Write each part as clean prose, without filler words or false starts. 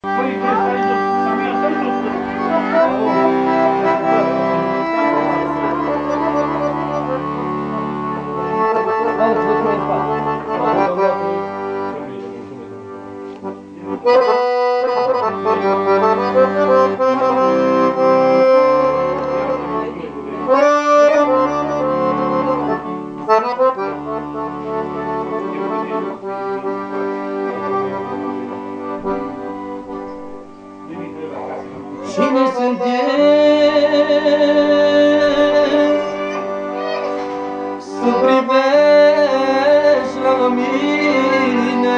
Cine sunt eu să privești la mine?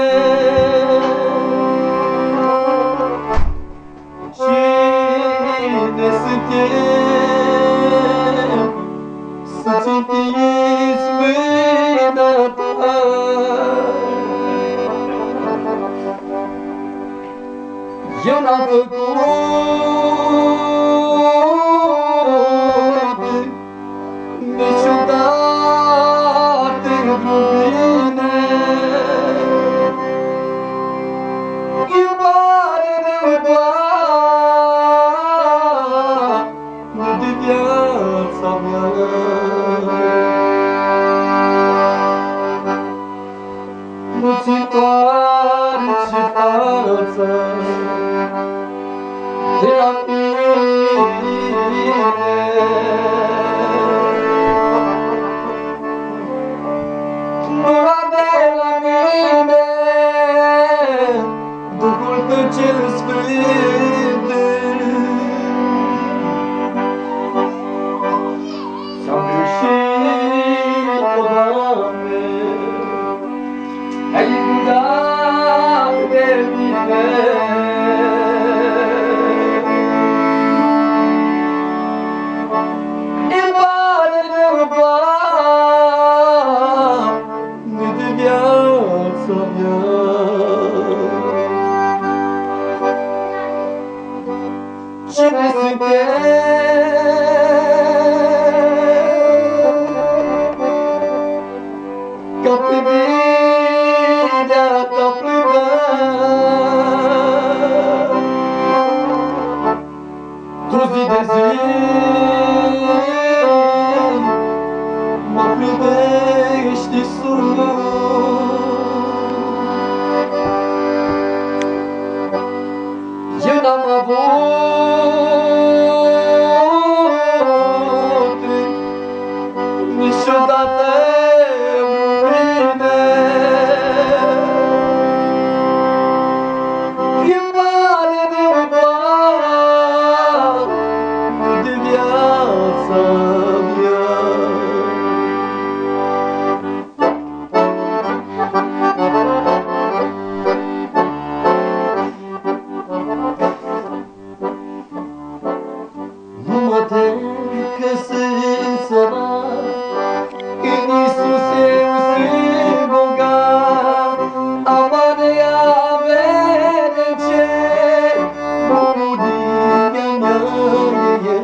Cine sunt eu să-ți întinzi mâna ta? Eu n-am făcut niciodată vreun bine. Îmi pare rău doar de viața mea. Nu-ți întoarce fața de la mine. Nu lua de la mine Duhul Tău cel Sfânt. S-am greșit, o Doamne, ai dat de mine. Cine sunt eu ca privirea ta plângă? Tu zi de zi mă privești sus. Eu n-am avut niciodată bine. Îmi pare rău doar de viața mea. Nu mă tem că sunt sărac, în Iisus eu sunt bogat. Amară e avere ce bucuria mea e.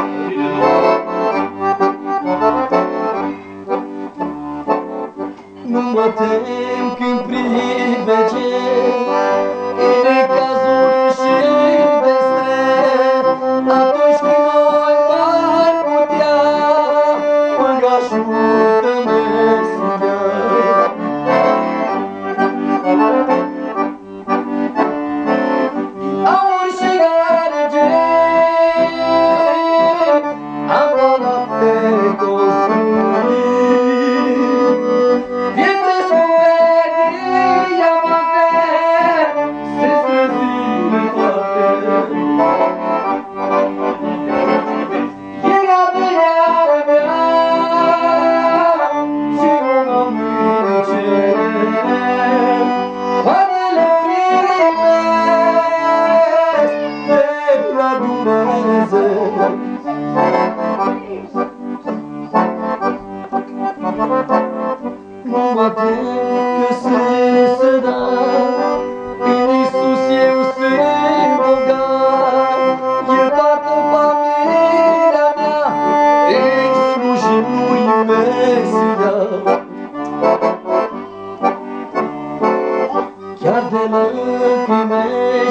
Nu mă tem când privege necazuri și destre. Atunci când noi m-ar putea, Mă ajută-mă să iau. Aur și argint am luat pe construit. Pietre scumpete i-am avut, se străzile toate. Nu mă tem că sunt sărac, în Iisus eu sunt bogat. El toată familia mea îi slujim lui Mesia. Chiar de lăcrimile